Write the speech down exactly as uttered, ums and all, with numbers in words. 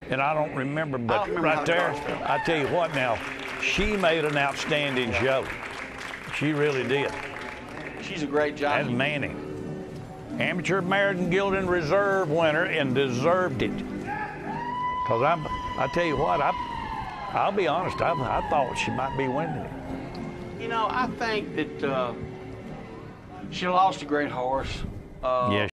And I don't remember, but don't remember how right the there, cars felt. I tell you what now, she made an outstanding show. She really did. She's a great jockey. And Manning. Amateur American Gilded Reserve winner and deserved it. Because I'm, I tell you what, I, I'll be honest, I, I thought she might be winning it. You know, I think that uh, she lost a great horse. Uh, Yes.